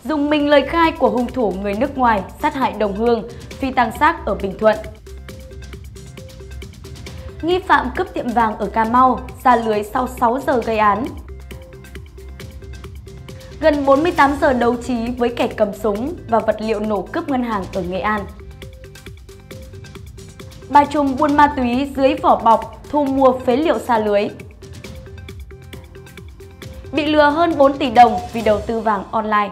dùng mình lời khai của hung thủ người nước ngoài sát hại đồng hương, phi tang xác ở Bình Thuận. Nghi phạm cướp tiệm vàng ở Cà Mau ra lưới sau 6 giờ gây án. Gần 48 giờ đấu trí với kẻ cầm súng và vật liệu nổ cướp ngân hàng ở Nghệ An. Ba trùm buôn ma túy dưới vỏ bọc thu mua phế liệu sa lưới. Bị lừa hơn 4 tỷ đồng vì đầu tư vàng online.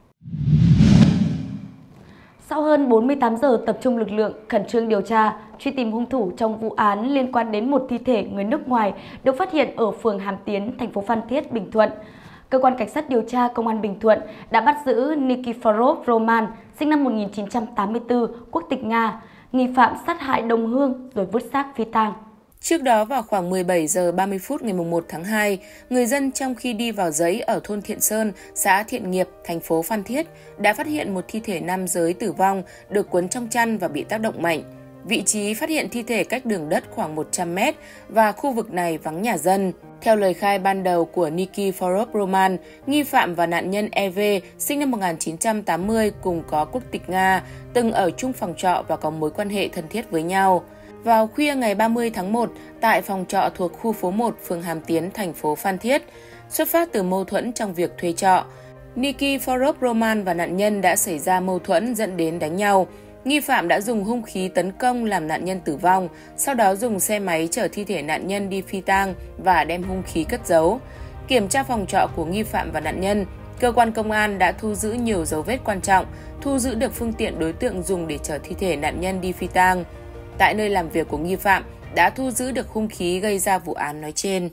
Sau hơn 48 giờ tập trung lực lượng, khẩn trương điều tra, truy tìm hung thủ trong vụ án liên quan đến một thi thể người nước ngoài được phát hiện ở phường Hàm Tiến, thành phố Phan Thiết, Bình Thuận. Cơ quan Cảnh sát điều tra Công an Bình Thuận đã bắt giữ Nikiforov Roman, sinh năm 1984, quốc tịch Nga, nghi phạm sát hại đồng hương rồi vứt xác phi tang. Trước đó vào khoảng 17 giờ 30 phút ngày 1 tháng 2, người dân trong khi đi vào giấy ở thôn Thiện Sơn, xã Thiện Nghiệp, thành phố Phan Thiết đã phát hiện một thi thể nam giới tử vong được cuốn trong chăn và bị tác động mạnh. Vị trí phát hiện thi thể cách đường đất khoảng 100 mét và khu vực này vắng nhà dân. Theo lời khai ban đầu của Nikiforov Roman, nghi phạm và nạn nhân EV sinh năm 1980 cùng có quốc tịch Nga, từng ở chung phòng trọ và có mối quan hệ thân thiết với nhau. Vào khuya ngày 30 tháng 1, tại phòng trọ thuộc khu phố 1, phường Hàm Tiến, thành phố Phan Thiết, xuất phát từ mâu thuẫn trong việc thuê trọ, Nikiforov Roman và nạn nhân đã xảy ra mâu thuẫn dẫn đến đánh nhau. Nghi phạm đã dùng hung khí tấn công làm nạn nhân tử vong, sau đó dùng xe máy chở thi thể nạn nhân đi phi tang và đem hung khí cất giấu. Kiểm tra phòng trọ của nghi phạm và nạn nhân, cơ quan công an đã thu giữ nhiều dấu vết quan trọng, thu giữ được phương tiện đối tượng dùng để chở thi thể nạn nhân đi phi tang. Tại nơi làm việc của nghi phạm đã thu giữ được hung khí gây ra vụ án nói trên.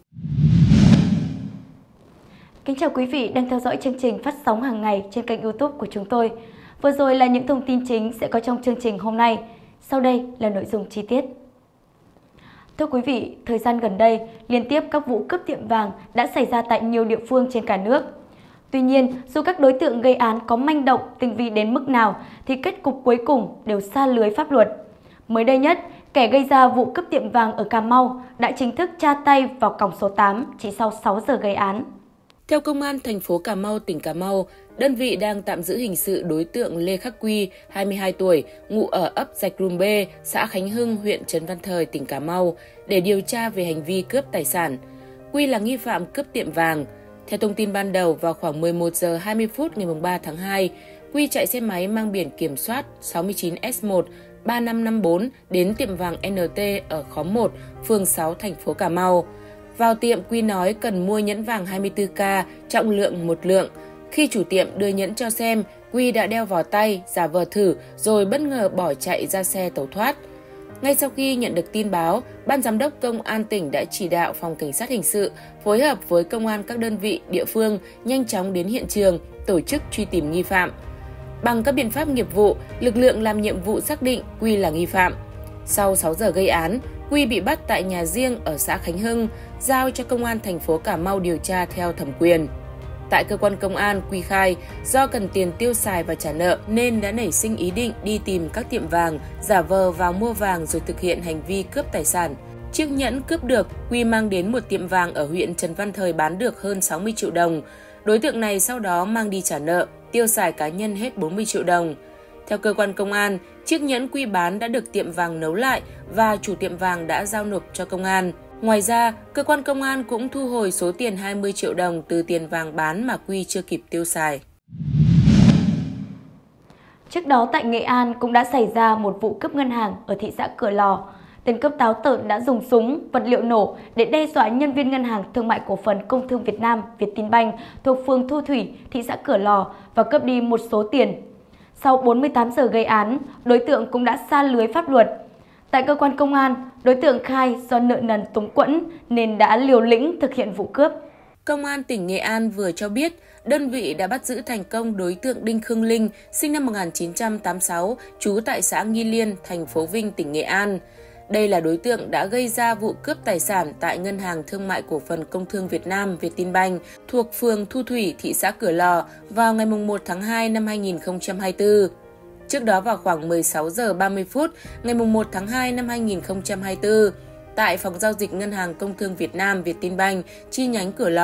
Kính chào quý vị đang theo dõi chương trình phát sóng hàng ngày trên kênh YouTube của chúng tôi. Vừa rồi là những thông tin chính sẽ có trong chương trình hôm nay. Sau đây là nội dung chi tiết. Thưa quý vị, thời gian gần đây, liên tiếp các vụ cướp tiệm vàng đã xảy ra tại nhiều địa phương trên cả nước. Tuy nhiên, dù các đối tượng gây án có manh động, tinh vi đến mức nào, thì kết cục cuối cùng đều sa lưới pháp luật. Mới đây nhất, kẻ gây ra vụ cướp tiệm vàng ở Cà Mau đã chính thức tra tay vào còng số 8 chỉ sau 6 giờ gây án. Theo Công an thành phố Cà Mau, tỉnh Cà Mau, đơn vị đang tạm giữ hình sự đối tượng Lê Khắc Quy, 22 tuổi, ngụ ở ấp Rạch Rùm B, xã Khánh Hưng, huyện Trấn Văn Thời, tỉnh Cà Mau, để điều tra về hành vi cướp tài sản. Quy là nghi phạm cướp tiệm vàng. Theo thông tin ban đầu, vào khoảng 11 giờ 20 phút ngày 3 tháng 2, Quy chạy xe máy mang biển kiểm soát 69S1 3554 đến tiệm vàng NT ở khóm 1, phường 6, thành phố Cà Mau. Vào tiệm, Quy nói cần mua nhẫn vàng 24K, trọng lượng 1 lượng. Khi chủ tiệm đưa nhẫn cho xem, Quy đã đeo vào tay, giả vờ thử, rồi bất ngờ bỏ chạy ra xe tẩu thoát. Ngay sau khi nhận được tin báo, Ban Giám đốc Công an tỉnh đã chỉ đạo Phòng Cảnh sát Hình sự phối hợp với công an các đơn vị, địa phương nhanh chóng đến hiện trường, tổ chức truy tìm nghi phạm. Bằng các biện pháp nghiệp vụ, lực lượng làm nhiệm vụ xác định Quy là nghi phạm. Sau 6 giờ gây án, Quy bị bắt tại nhà riêng ở xã Khánh Hưng, giao cho Công an thành phố Cà Mau điều tra theo thẩm quyền. Tại cơ quan công an, Quy khai do cần tiền tiêu xài và trả nợ nên đã nảy sinh ý định đi tìm các tiệm vàng, giả vờ vào mua vàng rồi thực hiện hành vi cướp tài sản. Chiếc nhẫn cướp được, Quy mang đến một tiệm vàng ở huyện Trần Văn Thời bán được hơn 60 triệu đồng. Đối tượng này sau đó mang đi trả nợ, tiêu xài cá nhân hết 40 triệu đồng. Theo cơ quan công an, chiếc nhẫn Quy bán đã được tiệm vàng nấu lại và chủ tiệm vàng đã giao nộp cho công an. Ngoài ra, cơ quan công an cũng thu hồi số tiền 20 triệu đồng từ tiền vàng bán mà Quy chưa kịp tiêu xài. Trước đó tại Nghệ An cũng đã xảy ra một vụ cướp ngân hàng ở thị xã Cửa Lò. Tên cướp táo tợn đã dùng súng, vật liệu nổ để đe dọa nhân viên ngân hàng thương mại cổ phần Công thương Việt Nam Vietinbank thuộc phường Thu Thủy, thị xã Cửa Lò và cướp đi một số tiền. Sau 48 giờ gây án, đối tượng cũng đã sa lưới pháp luật. Tại cơ quan công an, đối tượng khai do nợ nần túng quẫn nên đã liều lĩnh thực hiện vụ cướp. Công an tỉnh Nghệ An vừa cho biết, đơn vị đã bắt giữ thành công đối tượng Đinh Khương Linh, sinh năm 1986, trú tại xã Nghi Liên, thành phố Vinh, tỉnh Nghệ An. Đây là đối tượng đã gây ra vụ cướp tài sản tại Ngân hàng Thương mại Cổ phần Công thương Việt Nam Vietinbank thuộc phường Thu Thủy, thị xã Cửa Lò vào ngày 1 tháng 2 năm 2024. Trước đó vào khoảng 16 giờ 30 phút ngày 1 tháng 2 năm 2024, tại phòng giao dịch Ngân hàng Công thương Việt Nam Vietinbank chi nhánh Cửa Lò,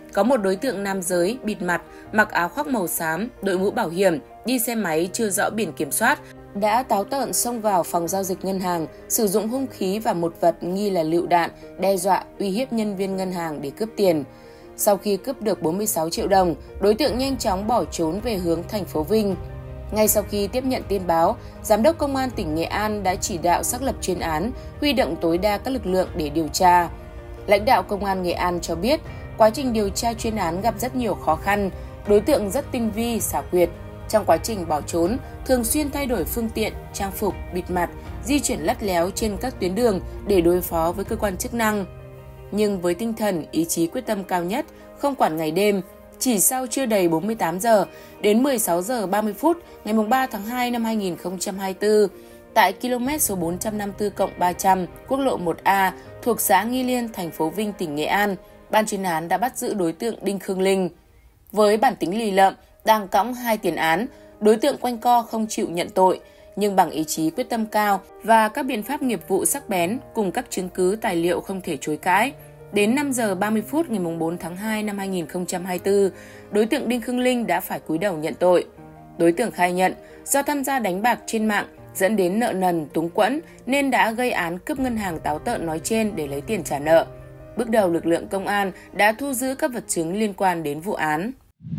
có một đối tượng nam giới bịt mặt, mặc áo khoác màu xám, đội mũ bảo hiểm, đi xe máy chưa rõ biển kiểm soát, đã táo tợn xông vào phòng giao dịch ngân hàng, sử dụng hung khí và một vật nghi là lựu đạn, đe dọa, uy hiếp nhân viên ngân hàng để cướp tiền. Sau khi cướp được 46 triệu đồng, đối tượng nhanh chóng bỏ trốn về hướng thành phố Vinh. Ngay sau khi tiếp nhận tin báo, Giám đốc Công an tỉnh Nghệ An đã chỉ đạo xác lập chuyên án, huy động tối đa các lực lượng để điều tra. Lãnh đạo Công an Nghệ An cho biết, quá trình điều tra chuyên án gặp rất nhiều khó khăn, đối tượng rất tinh vi, xảo quyệt. Trong quá trình bỏ trốn, thường xuyên thay đổi phương tiện, trang phục, bịt mặt, di chuyển lắt léo trên các tuyến đường để đối phó với cơ quan chức năng. Nhưng với tinh thần, ý chí quyết tâm cao nhất, không quản ngày đêm, chỉ sau chưa đầy 48 giờ, đến 16 giờ 30 phút ngày 3 tháng 2 năm 2024, tại km số 454+300, quốc lộ 1A thuộc xã Nghi Liên, thành phố Vinh, tỉnh Nghệ An, ban chuyên án đã bắt giữ đối tượng Đinh Khương Linh. Với bản tính lì lợm, đang cõng 2 tiền án, đối tượng quanh co không chịu nhận tội, nhưng bằng ý chí quyết tâm cao và các biện pháp nghiệp vụ sắc bén cùng các chứng cứ tài liệu không thể chối cãi. Đến 5 giờ 30 phút ngày 4 tháng 2 năm 2024, đối tượng Đinh Khương Linh đã phải cúi đầu nhận tội. Đối tượng khai nhận do tham gia đánh bạc trên mạng dẫn đến nợ nần túng quẫn nên đã gây án cướp ngân hàng táo tợn nói trên để lấy tiền trả nợ. Bước đầu lực lượng công an đã thu giữ các vật chứng liên quan đến vụ án.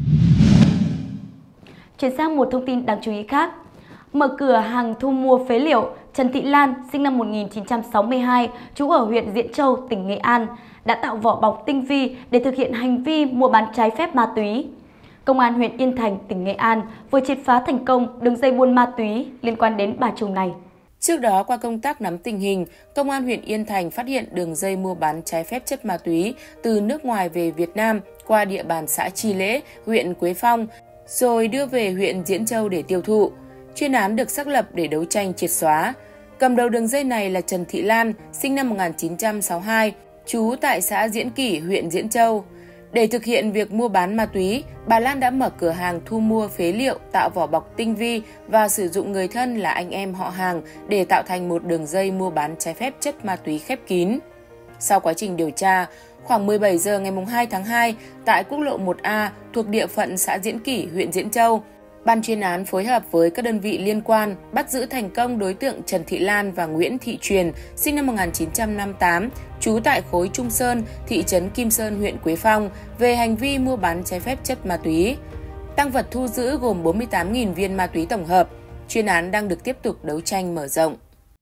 Chuyển sang một thông tin đáng chú ý khác. Mở cửa hàng thu mua phế liệu, Trần Thị Lan, sinh năm 1962, trú ở huyện Diễn Châu, tỉnh Nghệ An, đã tạo vỏ bọc tinh vi để thực hiện hành vi mua bán trái phép ma túy. Công an huyện Yên Thành, tỉnh Nghệ An vừa triệt phá thành công đường dây buôn ma túy liên quan đến bà trùm này. Trước đó, qua công tác nắm tình hình, Công an huyện Yên Thành phát hiện đường dây mua bán trái phép chất ma túy từ nước ngoài về Việt Nam qua địa bàn xã Tri Lễ, huyện Quế Phong, rồi đưa về huyện Diễn Châu để tiêu thụ. Chuyên án được xác lập để đấu tranh triệt xóa. Cầm đầu đường dây này là Trần Thị Lan, sinh năm 1962, trú tại xã Diễn Kỷ, huyện Diễn Châu. Để thực hiện việc mua bán ma túy, bà Lan đã mở cửa hàng thu mua phế liệu, tạo vỏ bọc tinh vi và sử dụng người thân là anh em họ hàng để tạo thành một đường dây mua bán trái phép chất ma túy khép kín. Sau quá trình điều tra, khoảng 17 giờ ngày 2 tháng 2, tại quốc lộ 1A thuộc địa phận xã Diễn Kỷ, huyện Diễn Châu, ban chuyên án phối hợp với các đơn vị liên quan bắt giữ thành công đối tượng Trần Thị Lan và Nguyễn Thị Truyền, sinh năm 1958, trú tại khối Trung Sơn, thị trấn Kim Sơn, huyện Quế Phong, về hành vi mua bán trái phép chất ma túy. Tang vật thu giữ gồm 48.000 viên ma túy tổng hợp. Chuyên án đang được tiếp tục đấu tranh mở rộng.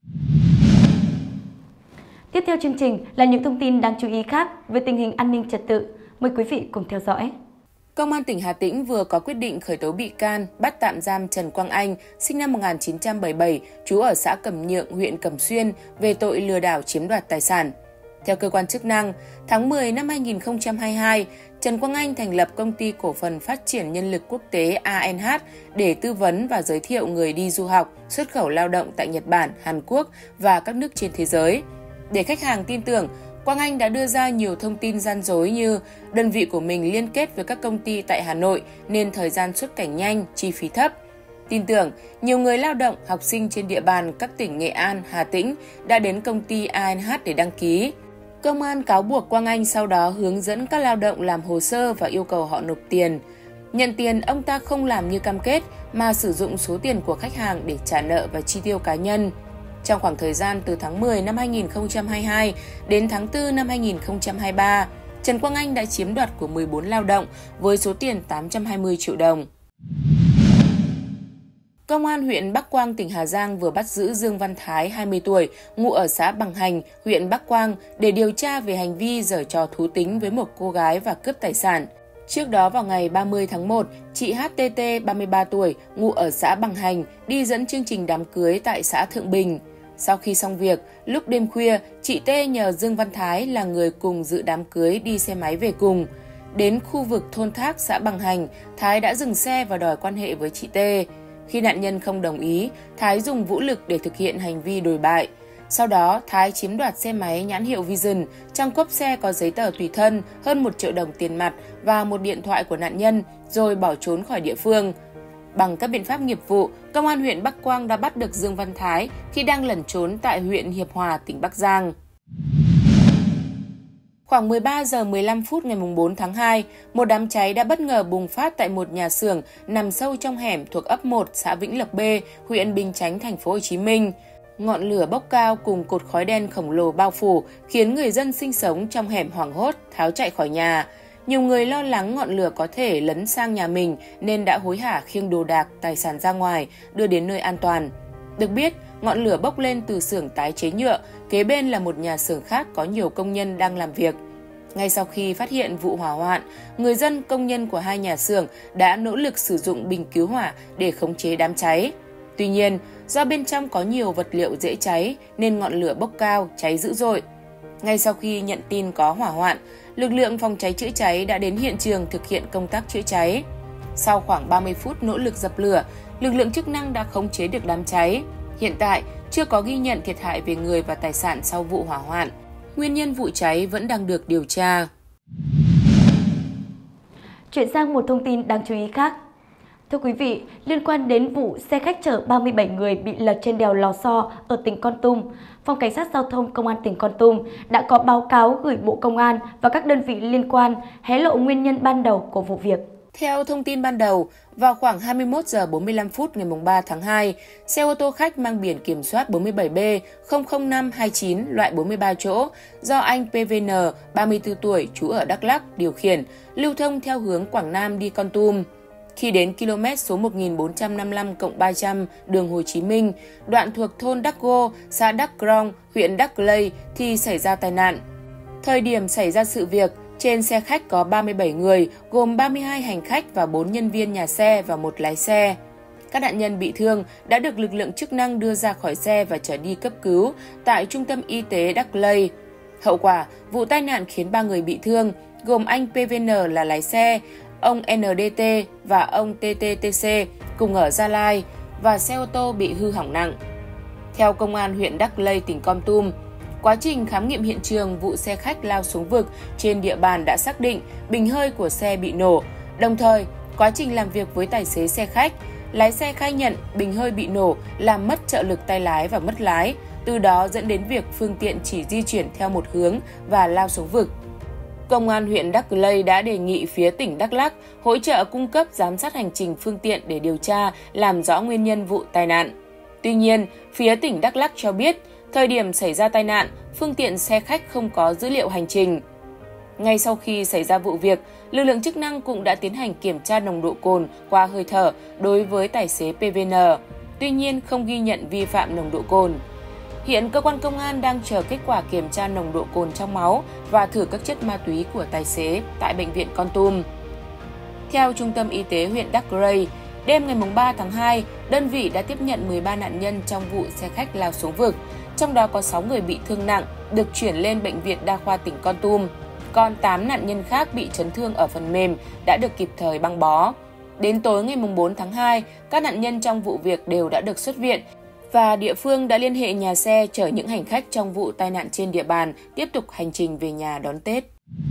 Tiếp theo chương trình là những thông tin đáng chú ý khác về tình hình an ninh trật tự. Mời quý vị cùng theo dõi. Công an tỉnh Hà Tĩnh vừa có quyết định khởi tố bị can, bắt tạm giam Trần Quang Anh, sinh năm 1977, trú ở xã Cẩm Nhượng, huyện Cẩm Xuyên, về tội lừa đảo chiếm đoạt tài sản. Theo cơ quan chức năng, tháng 10 năm 2022, Trần Quang Anh thành lập công ty cổ phần phát triển nhân lực quốc tế ANH để tư vấn và giới thiệu người đi du học, xuất khẩu lao động tại Nhật Bản, Hàn Quốc và các nước trên thế giới. Để khách hàng tin tưởng, Quang Anh đã đưa ra nhiều thông tin gian dối như đơn vị của mình liên kết với các công ty tại Hà Nội nên thời gian xuất cảnh nhanh, chi phí thấp. Tin tưởng, nhiều người lao động, học sinh trên địa bàn các tỉnh Nghệ An, Hà Tĩnh đã đến công ty ANH để đăng ký. Công an cáo buộc Quang Anh sau đó hướng dẫn các lao động làm hồ sơ và yêu cầu họ nộp tiền. Nhận tiền, ông ta không làm như cam kết mà sử dụng số tiền của khách hàng để trả nợ và chi tiêu cá nhân. Trong khoảng thời gian từ tháng 10 năm 2022 đến tháng 4 năm 2023, Trần Quang Anh đã chiếm đoạt của 14 lao động với số tiền 820 triệu đồng. Công an huyện Bắc Quang, tỉnh Hà Giang vừa bắt giữ Dương Văn Thái, 20 tuổi, ngụ ở xã Bằng Hành, huyện Bắc Quang để điều tra về hành vi giở trò thú tính với một cô gái và cướp tài sản. Trước đó vào ngày 30 tháng 1, chị HTT, 33 tuổi, ngụ ở xã Bằng Hành, đi dẫn chương trình đám cưới tại xã Thượng Bình. Sau khi xong việc, lúc đêm khuya, chị T nhờ Dương Văn Thái là người cùng dự đám cưới đi xe máy về cùng. Đến khu vực thôn Thác, xã Bằng Hành, Thái đã dừng xe và đòi quan hệ với chị T. Khi nạn nhân không đồng ý, Thái dùng vũ lực để thực hiện hành vi đồi bại. Sau đó, Thái chiếm đoạt xe máy nhãn hiệu Vision, trong cốp xe có giấy tờ tùy thân, hơn 1 triệu đồng tiền mặt và một điện thoại của nạn nhân, rồi bỏ trốn khỏi địa phương. Bằng các biện pháp nghiệp vụ, Công an huyện Bắc Quang đã bắt được Dương Văn Thái khi đang lẩn trốn tại huyện Hiệp Hòa, tỉnh Bắc Giang. Khoảng 13 giờ 15 phút ngày 4 tháng 2, một đám cháy đã bất ngờ bùng phát tại một nhà xưởng nằm sâu trong hẻm thuộc ấp 1, xã Vĩnh Lộc B, huyện Bình Chánh, thành phố Hồ Chí Minh. Ngọn lửa bốc cao cùng cột khói đen khổng lồ bao phủ khiến người dân sinh sống trong hẻm hoảng hốt tháo chạy khỏi nhà. Nhiều người lo lắng ngọn lửa có thể lấn sang nhà mình nên đã hối hả khiêng đồ đạc, tài sản ra ngoài, đưa đến nơi an toàn. Được biết, ngọn lửa bốc lên từ xưởng tái chế nhựa, kế bên là một nhà xưởng khác có nhiều công nhân đang làm việc. Ngay sau khi phát hiện vụ hỏa hoạn, người dân, công nhân của hai nhà xưởng đã nỗ lực sử dụng bình cứu hỏa để khống chế đám cháy. Tuy nhiên, do bên trong có nhiều vật liệu dễ cháy nên ngọn lửa bốc cao, cháy dữ dội. Ngay sau khi nhận tin có hỏa hoạn, lực lượng phòng cháy chữa cháy đã đến hiện trường thực hiện công tác chữa cháy. Sau khoảng 30 phút nỗ lực dập lửa, lực lượng chức năng đã khống chế được đám cháy. Hiện tại, chưa có ghi nhận thiệt hại về người và tài sản sau vụ hỏa hoạn. Nguyên nhân vụ cháy vẫn đang được điều tra. Chuyển sang một thông tin đáng chú ý khác. Thưa quý vị, liên quan đến vụ xe khách chở 37 người bị lật trên đèo Lò Xo ở tỉnh Kon Tum, Phòng Cảnh sát Giao thông Công an tỉnh Kon Tum đã có báo cáo gửi Bộ Công an và các đơn vị liên quan hé lộ nguyên nhân ban đầu của vụ việc. Theo thông tin ban đầu, vào khoảng 21 giờ 45 phút ngày 3 tháng 2, xe ô tô khách mang biển kiểm soát 47B00529 loại 43 chỗ do anh PVN, 34 tuổi, trú ở Đắk Lắk điều khiển, lưu thông theo hướng Quảng Nam đi Kon Tum. Khi đến km số 1455+300 đường Hồ Chí Minh, đoạn thuộc thôn Đắk Gô, xã Đắk Krong, huyện Đắk Lây thì xảy ra tai nạn. Thời điểm xảy ra sự việc, trên xe khách có 37 người, gồm 32 hành khách và 4 nhân viên nhà xe và một lái xe. Các nạn nhân bị thương đã được lực lượng chức năng đưa ra khỏi xe và chở đi cấp cứu tại Trung tâm Y tế Đắk Lây. Hậu quả, vụ tai nạn khiến 3 người bị thương, gồm anh PVN là lái xe, ông NDT và ông TTTC cùng ở Gia Lai và xe ô tô bị hư hỏng nặng. Theo Công an huyện Đắk Lây, tỉnh Kon Tum, quá trình khám nghiệm hiện trường vụ xe khách lao xuống vực trên địa bàn đã xác định bình hơi của xe bị nổ. Đồng thời, quá trình làm việc với tài xế xe khách, lái xe khai nhận bình hơi bị nổ làm mất trợ lực tay lái và mất lái, từ đó dẫn đến việc phương tiện chỉ di chuyển theo một hướng và lao xuống vực. Công an huyện Đắk Lây đã đề nghị phía tỉnh Đắk Lắk hỗ trợ cung cấp giám sát hành trình phương tiện để điều tra, làm rõ nguyên nhân vụ tai nạn. Tuy nhiên, phía tỉnh Đắk Lắk cho biết, thời điểm xảy ra tai nạn, phương tiện xe khách không có dữ liệu hành trình. Ngay sau khi xảy ra vụ việc, lực lượng chức năng cũng đã tiến hành kiểm tra nồng độ cồn qua hơi thở đối với tài xế PVN. Tuy nhiên, không ghi nhận vi phạm nồng độ cồn. Hiện cơ quan công an đang chờ kết quả kiểm tra nồng độ cồn trong máu và thử các chất ma túy của tài xế tại bệnh viện Kon Tum. Theo Trung tâm Y tế huyện Đắk Lây, đêm ngày 3 tháng 2, đơn vị đã tiếp nhận 13 nạn nhân trong vụ xe khách lao xuống vực, trong đó có 6 người bị thương nặng được chuyển lên Bệnh viện Đa khoa tỉnh Kon Tum, còn 8 nạn nhân khác bị chấn thương ở phần mềm đã được kịp thời băng bó. Đến tối ngày 4 tháng 2, các nạn nhân trong vụ việc đều đã được xuất viện và địa phương đã liên hệ nhà xe chở những hành khách trong vụ tai nạn trên địa bàn tiếp tục hành trình về nhà đón Tết.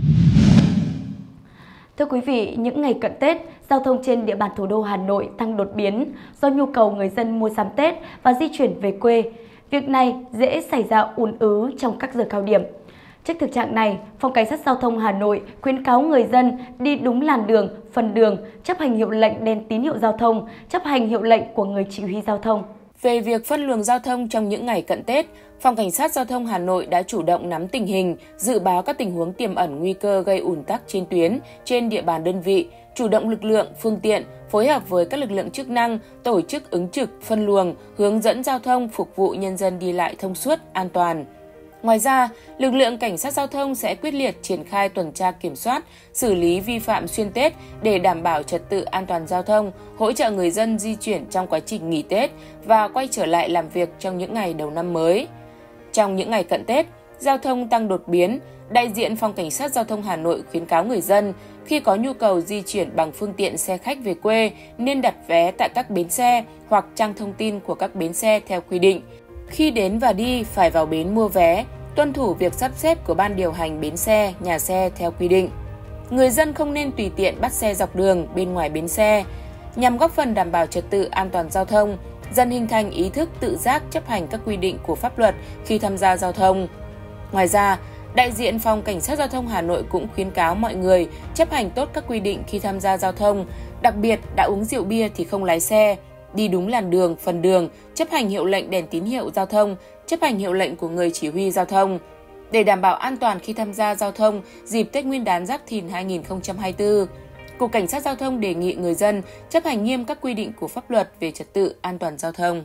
Thưa quý vị, những ngày cận Tết, giao thông trên địa bàn thủ đô Hà Nội tăng đột biến do nhu cầu người dân mua sắm Tết và di chuyển về quê. Việc này dễ xảy ra ùn ứ trong các giờ cao điểm. Trước thực trạng này, Phòng Cảnh sát Giao thông Hà Nội khuyến cáo người dân đi đúng làn đường, phần đường, chấp hành hiệu lệnh đèn tín hiệu giao thông, chấp hành hiệu lệnh của người chỉ huy giao thông. Về việc phân luồng giao thông trong những ngày cận Tết, Phòng Cảnh sát Giao thông Hà Nội đã chủ động nắm tình hình, dự báo các tình huống tiềm ẩn nguy cơ gây ùn tắc trên tuyến, trên địa bàn đơn vị, chủ động lực lượng, phương tiện, phối hợp với các lực lượng chức năng, tổ chức ứng trực, phân luồng, hướng dẫn giao thông phục vụ nhân dân đi lại thông suốt, an toàn. Ngoài ra, lực lượng cảnh sát giao thông sẽ quyết liệt triển khai tuần tra kiểm soát, xử lý vi phạm xuyên Tết để đảm bảo trật tự an toàn giao thông, hỗ trợ người dân di chuyển trong quá trình nghỉ Tết và quay trở lại làm việc trong những ngày đầu năm mới. Trong những ngày cận Tết, giao thông tăng đột biến, đại diện Phòng Cảnh sát Giao thông Hà Nội khuyến cáo người dân khi có nhu cầu di chuyển bằng phương tiện xe khách về quê nên đặt vé tại các bến xe hoặc trang thông tin của các bến xe theo quy định. Khi đến và đi phải vào bến mua vé, tuân thủ việc sắp xếp của ban điều hành bến xe, nhà xe theo quy định. Người dân không nên tùy tiện bắt xe dọc đường bên ngoài bến xe. Nhằm góp phần đảm bảo trật tự an toàn giao thông, dần hình thành ý thức tự giác chấp hành các quy định của pháp luật khi tham gia giao thông. Ngoài ra, Đại diện Phòng Cảnh sát Giao thông Hà Nội cũng khuyến cáo mọi người chấp hành tốt các quy định khi tham gia giao thông, đặc biệt đã uống rượu bia thì không lái xe, đi đúng làn đường, phần đường, chấp hành hiệu lệnh đèn tín hiệu giao thông, chấp hành hiệu lệnh của người chỉ huy giao thông. Để đảm bảo an toàn khi tham gia giao thông dịp Tết Nguyên đán Giáp Thìn 2024, Cục Cảnh sát Giao thông đề nghị người dân chấp hành nghiêm các quy định của pháp luật về trật tự an toàn giao thông.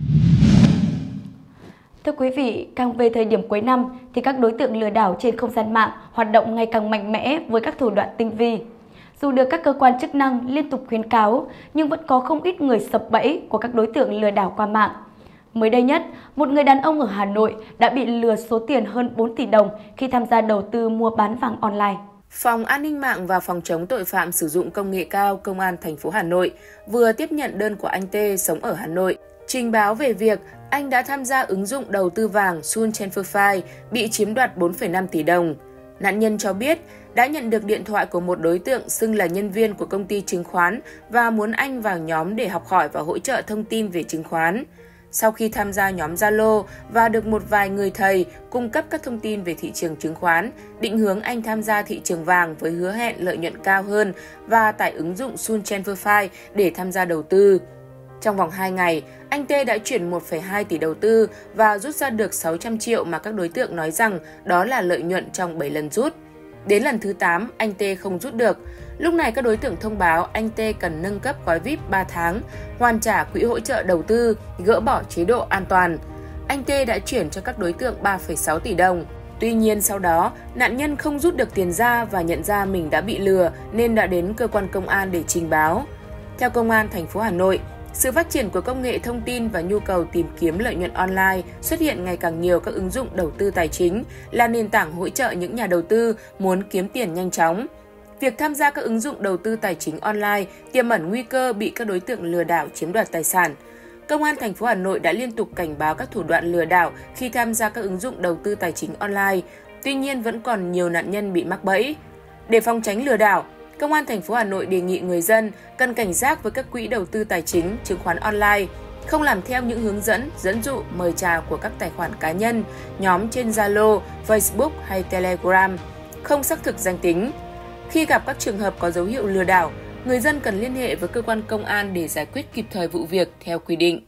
Thưa quý vị, càng về thời điểm cuối năm thì các đối tượng lừa đảo trên không gian mạng hoạt động ngày càng mạnh mẽ với các thủ đoạn tinh vi. Dù được các cơ quan chức năng liên tục khuyến cáo, nhưng vẫn có không ít người sập bẫy của các đối tượng lừa đảo qua mạng. Mới đây nhất, một người đàn ông ở Hà Nội đã bị lừa số tiền hơn 4 tỷ đồng khi tham gia đầu tư mua bán vàng online. Phòng An ninh mạng và Phòng chống tội phạm sử dụng công nghệ cao Công an thành phố Hà Nội vừa tiếp nhận đơn của anh T sống ở Hà Nội, trình báo về việc anh đã tham gia ứng dụng đầu tư vàng Sun Chenfofy bị chiếm đoạt 4,5 tỷ đồng. Nạn nhân cho biết đã nhận được điện thoại của một đối tượng xưng là nhân viên của công ty chứng khoán và muốn anh vào nhóm để học hỏi và hỗ trợ thông tin về chứng khoán. Sau khi tham gia nhóm Zalo và được một vài người thầy cung cấp các thông tin về thị trường chứng khoán, định hướng anh tham gia thị trường vàng với hứa hẹn lợi nhuận cao hơn và tải ứng dụng Sun Chenfofy để tham gia đầu tư. Trong vòng 2 ngày, anh T đã chuyển 1,2 tỷ đầu tư và rút ra được 600 triệu mà các đối tượng nói rằng đó là lợi nhuận trong 7 lần rút. Đến lần thứ 8, anh T không rút được. Lúc này các đối tượng thông báo anh T cần nâng cấp gói VIP 3 tháng, hoàn trả quỹ hỗ trợ đầu tư, gỡ bỏ chế độ an toàn. Anh T đã chuyển cho các đối tượng 3,6 tỷ đồng. Tuy nhiên sau đó, nạn nhân không rút được tiền ra và nhận ra mình đã bị lừa nên đã đến cơ quan công an để trình báo. Theo Công an thành phố Hà Nội, sự phát triển của công nghệ thông tin và nhu cầu tìm kiếm lợi nhuận online xuất hiện ngày càng nhiều các ứng dụng đầu tư tài chính là nền tảng hỗ trợ những nhà đầu tư muốn kiếm tiền nhanh chóng. Việc tham gia các ứng dụng đầu tư tài chính online tiềm ẩn nguy cơ bị các đối tượng lừa đảo chiếm đoạt tài sản. Công an thành phố Hà Nội đã liên tục cảnh báo các thủ đoạn lừa đảo khi tham gia các ứng dụng đầu tư tài chính online. Tuy nhiên vẫn còn nhiều nạn nhân bị mắc bẫy. Để phòng tránh lừa đảo, Công an thành phố Hà Nội đề nghị người dân cần cảnh giác với các quỹ đầu tư tài chính, chứng khoán online, không làm theo những hướng dẫn, dẫn dụ, mời chào của các tài khoản cá nhân, nhóm trên Zalo, Facebook hay Telegram, không xác thực danh tính. Khi gặp các trường hợp có dấu hiệu lừa đảo, người dân cần liên hệ với cơ quan công an để giải quyết kịp thời vụ việc theo quy định.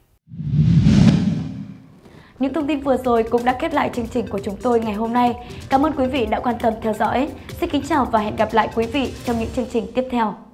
Những thông tin vừa rồi cũng đã kết lại chương trình của chúng tôi ngày hôm nay. Cảm ơn quý vị đã quan tâm theo dõi. Xin kính chào và hẹn gặp lại quý vị trong những chương trình tiếp theo.